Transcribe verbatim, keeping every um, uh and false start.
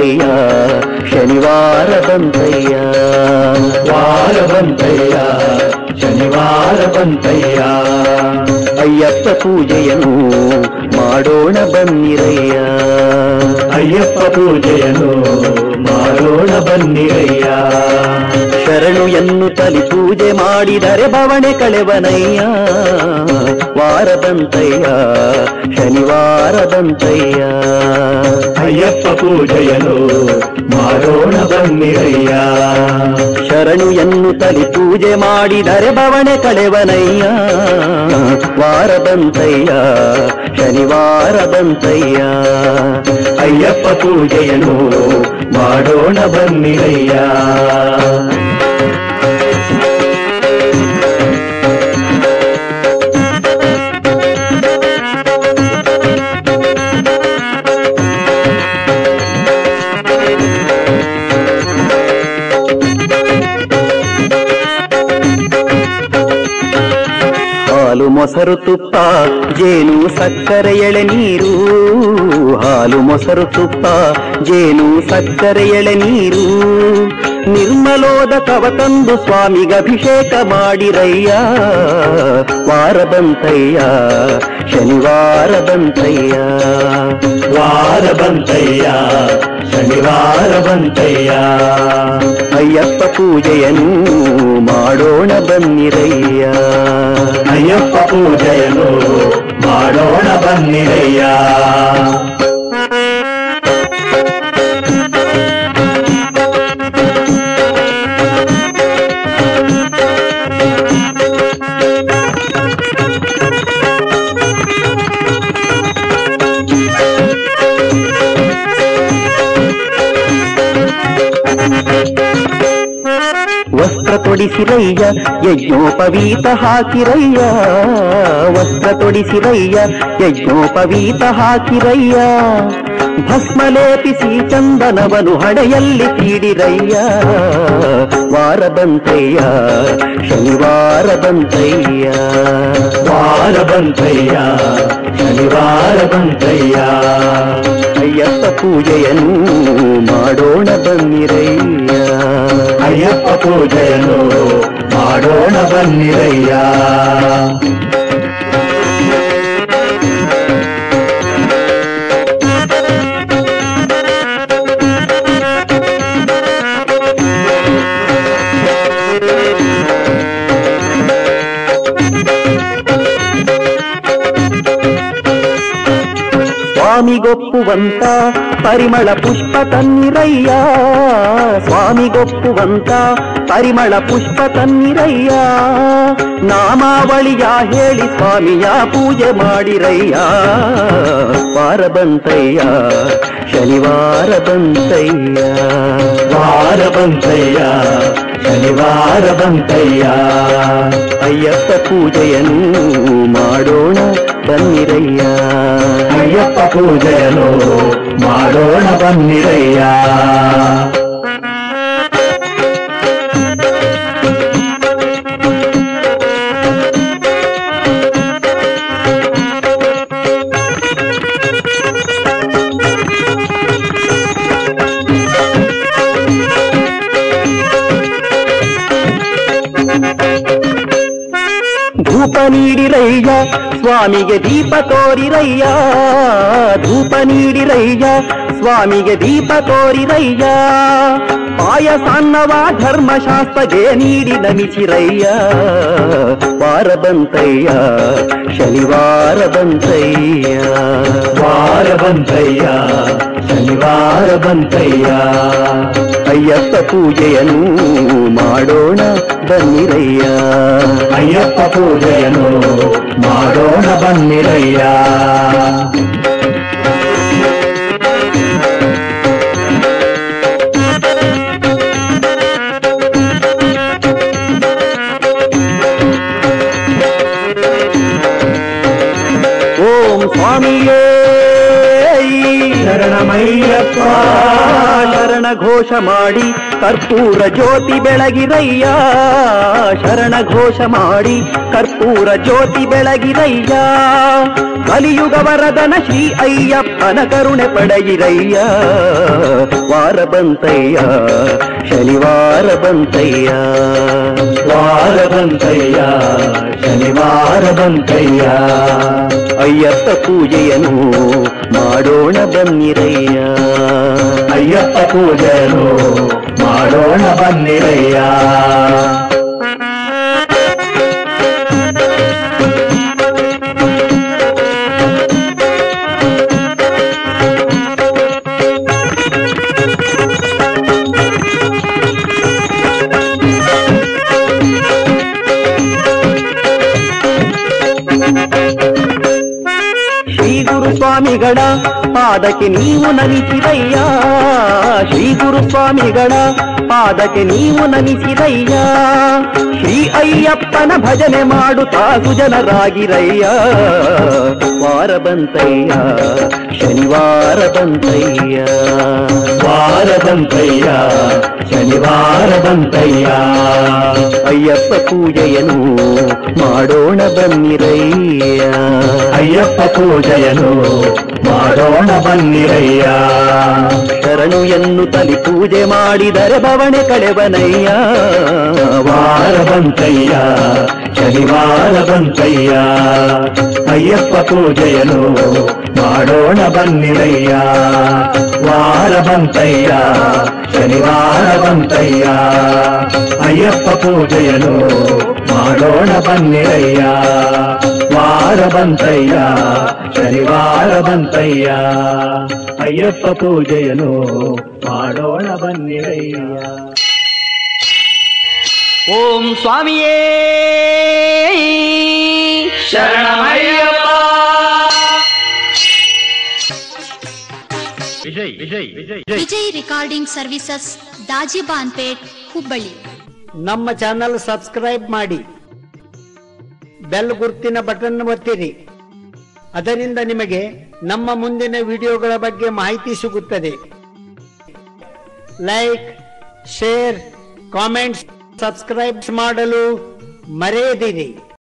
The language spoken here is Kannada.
ಬಂತಯ್ಯ ಶನಿವಾರ ಬಂತಯ್ಯ ವಾರ ಬಂತಯ್ಯ ಶನಿವಾರ ಬಂತಯ್ಯ ಅಯ್ಯಪ್ಪ ಪೂಜೆಯನ್ನು ಮಾಡೋಣ ಬನ್ನಿರಯ್ಯ ಅಯ್ಯಪ್ಪ ಪೂಜೆಯನ್ನು ಮಾಡೋಣ ಬನ್ನಿರಯ್ಯ ಶರಣು ಎನ್ನುತ್ತಲಿ ಪೂಜೆ ಮಾಡಿದರೆ ಬವಣೆ ಕಳೆವನಯ್ಯ ವಾರ ಬಂತಯ್ಯ ಶನಿವಾರ ಬಂತಯ್ಯ ಅಯ್ಯಪ್ಪ ಪೂಜೆಯನ್ನು ಮಾಡೋಣ ಬನ್ನಿರಯ್ಯ ಶರಣು ಎನ್ನುತ್ತಲಿ ಪೂಜೆ ಮಾಡಿದರೆ ಬವಣೆ ಕಳೆವನಯ್ಯ ವಾರ ಬಂತಯ್ಯ ಶನಿವಾರ ಬಂತಯ್ಯ ಅಯ್ಯಪ್ಪ ಪೂಜೆಯನ್ನು ಮಾಡೋಣ ಬನ್ನಿರಯ್ಯ ಹಾಲು ಮೊಸರು ತುಪ್ಪ ಜೇನು ಸಕ್ಕರೆ ಎಳೆನೀರು ಹಾಲು ಮೊಸರು ತುಪ್ಪ ಜೇನು ಸಕ್ಕರೆ ಎಳೆನೀರು ನಿರ್ಮಲೋದಕವ ತಂದು ಸ್ವಾಮಿಗೆ ಅಭಿಷೇಕ ಮಾಡಿರಯ್ಯ ವಾರ ಬಂತಯ್ಯ ಶನಿವಾರ ಬಂತಯ್ಯ ವಾರ ಬಂತಯ್ಯ ಶನಿವಾರ ಬಂತಯ್ಯ ಅಯ್ಯಪ್ಪ ಪೂಜೆಯನ್ನು ಮಾಡೋಣ ಬನ್ನಿರಯ್ಯ ಅಯ್ಯಪ್ಪ ಪೂಜೆಯನ್ನು ಮಾಡೋಣ ಬನ್ನಿರಯ್ಯ ವಸ್ತ್ರ ತೊಡಿಸಿರಯ್ಯ ಯಜ್ಞೋಪವೀತ ಹಾಕಿರಯ್ಯ ವಸ್ತ್ರ ತೊಡಿಸಿರಯ್ಯ ಯಜ್ಞೋಪವೀತ ಹಾಕಿರಯ್ಯ ಭಸ್ಮ ಲೇಪಿಸಿ ಚಂದನವನು ಹಣೆಯಲ್ಲಿ ತೀಡಿರಯ್ಯ ವಾರ ಬಂತಯ್ಯ ಶನಿವಾರ ಬಂತಯ್ಯ ವಾರ ಬಂತಯ್ಯ ಶನಿವಾರ ಬಂತಯ್ಯ ಅಯ್ಯಪ್ಪ ಪೂಜೆಯನ್ನು ಮಾಡೋಣ ಬನ್ನಿರಯ್ಯ ಅಯ್ಯಪ್ಪ ಪೂಜೆಯನ್ನು ಮಾಡೋಣ ಬನ್ನಿರಯ್ಯ ಸ್ವಾಮಿಗೊಪ್ಪುವಂತ ಪರಿಮಳ ಪುಷ್ಪ ತನ್ನಿರಯ್ಯ ಸ್ವಾಮಿಗೊಪ್ಪುವಂತ ಪರಿಮಳ ಪುಷ್ಪ ತನ್ನಿರಯ್ಯ ನಾಮಾವಳಿಯ ಹೇಳಿ ಸ್ವಾಮಿಯ ಪೂಜೆ ಮಾಡಿರಯ್ಯ ವಾರ ಬಂತಯ್ಯ ಶನಿವಾರ ಬಂತಯ್ಯ ವಾರ ಬಂತಯ್ಯ ಶನಿವಾರ ಬಂತಯ್ಯ ಅಯ್ಯಪ್ಪ ಪೂಜೆಯನ್ನು ಮಾಡೋಣ ಬನ್ನಿರಯ್ಯ ಅಯ್ಯಪ್ಪ ಪೂಜೆಯನ್ನು ಮಾಡೋಣ ಬನ್ನಿರಯ್ಯ ಧೂಪ ನೀಡಿರಯ್ಯ ಸ್ವಾಮಿಗೆ ದೀಪ ತೋರಿರಯ್ಯ ಧೂಪ ನೀಡಿರಯ್ಯ ಸ್ವಾಮಿಗೆ ದೀಪ ತೋರಿರಯ್ಯ ಪಾಯಸಾನ್ನವ ಧರ್ಮಶಾಸ್ತ್ರಗೆ ನೀಡಿ ನಮಿಸಿರಯ್ಯ ವಾರ ಬಂತಯ್ಯ ಶನಿವಾರ ಬಂತಯ್ಯ ವಾರ ಬಂತಯ್ಯ ಶನಿವಾರ ಬಂತಯ್ಯ ಅಯ್ಯಪ್ಪ ಪೂಜೆಯನ್ನು ಮಾಡೋಣ ಬನ್ನಿರಯ್ಯ ಅಯ್ಯಪ್ಪ ಪೂಜೆಯನ್ನು ಮಾಡೋಣ ಬನ್ನಿರಯ್ಯ ಓಂ ಸ್ವಾಮಿಯೇ ಶರಣಮಯ್ಯಪ್ಪ ಶರಣ ಘೋಷ ಮಾಡಿ ಕರ್ಪೂರ ಜ್ಯೋತಿ ಬೆಳಗಿರಯ್ಯ ಶರಣ ಘೋಷ ಮಾಡಿ ಕರ್ಪೂರ ಜ್ಯೋತಿ ಬೆಳಗಿರಯ್ಯ ಕಲಿಯುಗ ವರದನ ಶ್ರೀ ಅಯ್ಯಪ್ಪನ ಕರುಣೆ ಪಡೆಯಿರಯ್ಯ ವಾರ ವಾರ ಬಂತಯ್ಯ ಶನಿವಾರ ಬಂತಯ್ಯ ವಾರ ಬಂತಯ್ಯ ಶನಿವಾರ ಬಂತಯ್ಯ ಅಯ್ಯಪ್ಪ ಪೂಜೆಯನ್ನು ಮಾಡೋಣ ಬನ್ನಿರಯ್ಯ ಅಯ್ಯಪ್ಪ ಪೂಜೆಯನ್ನು ಮಾಡೋಣ ಬನ್ನಿರಯ್ಯ ಸ್ವಾಮಿಗಳ ಪಾದಕ್ಕೆ ನೀವು ನಮಿಸಿದಯ್ಯ ಶ್ರೀ ಗುರು ಸ್ವಾಮಿಗಳ ಪಾದಕ್ಕೆ ನೀವು ನಮಿಸಿದಯ್ಯ ಶ್ರೀ ಅಯ್ಯಪ್ಪನ ಭಜನೆ ಮಾಡುತ್ತಾ ಸುಜನರಾಗಿರಯ್ಯ ವಾರ ಬಂತಯ್ಯ ಶನಿವಾರ ಬಂತಯ್ಯ ವಾರ ಬಂತಯ್ಯ ಶನಿವಾರ ಬಂತಯ್ಯ ಅಯ್ಯಪ್ಪ ಪೂಜೆಯನ್ನು ಮಾಡೋಣ ಬನ್ನಿರಯ್ಯ ಅಯ್ಯಪ್ಪ ಪೂಜೆಯನ್ನು ಮಾಡೋಣ ಬನ್ನಿರಯ್ಯ ಶರಣು ಎನ್ನುತ್ತಲಿ ಪೂಜೆ ಮಾಡಿದರೆ ಬವಣೆ ಕಳೆವನಯ್ಯ ವಾರ ಬಂತಯ್ಯ ಶನಿವಾರ ಬಂತಯ್ಯ ಅಯ್ಯಪ್ಪ ಪೂಜೆಯನ್ನು ಮಾಡೋಣ ಬನ್ನಿರಯ್ಯ ವಾರ ಬಂತಯ್ಯ ಶನಿವಾರ ಬಂತಯ್ಯ ಅಯ್ಯಪ್ಪ ಪೂಜೆಯನ್ನು ಮಾಡೋಣ ಬನ್ನಿರಯ್ಯ ವಾರ ಬಂತಯ್ಯ ಶನಿವಾರ ಬಂತಯ್ಯ ಅಯ್ಯಪ್ಪ ಪೂಜೆಯನ್ನು ಮಾಡೋಣ ಬನ್ನಿರಯ್ಯ ಓಂ ಸ್ವಾಮಿಯೇ ಶರಣಮಯ್ಯಪ್ಪ ವಿಜಯ್ ವಿಜಯ್ ವಿಜಯ್ ವಿಜಯ್ ರೆಕಾರ್ಡಿಂಗ್ ಸರ್ವಿಸಸ್ ದಾಜಿಬಾನ್ಪೇಟ್ ಹುಬ್ಬಳ್ಳಿ. ನಮ್ಮ ಚಾನಲ್ ಸಬ್ಸ್ಕ್ರೈಬ್ ಮಾಡಿ, ಬೆಲ್ ಗುರ್ತಿನ ಬಟನ್ ಒತ್ತಿರಿ. ಅದರಿಂದ ನಿಮಗೆ ನಮ್ಮ ಮುಂದಿನ ವಿಡಿಯೋಗಳ ಬಗ್ಗೆ ಮಾಹಿತಿ ಸಿಗುತ್ತದೆ. ಲೈಕ್, ಶೇರ್, ಕಾಮೆಂಟ್ಸ್, ಸಬ್ಸ್ಕ್ರೈಬ್ ಮಾಡಲು ಮರೆಯದಿರಿ.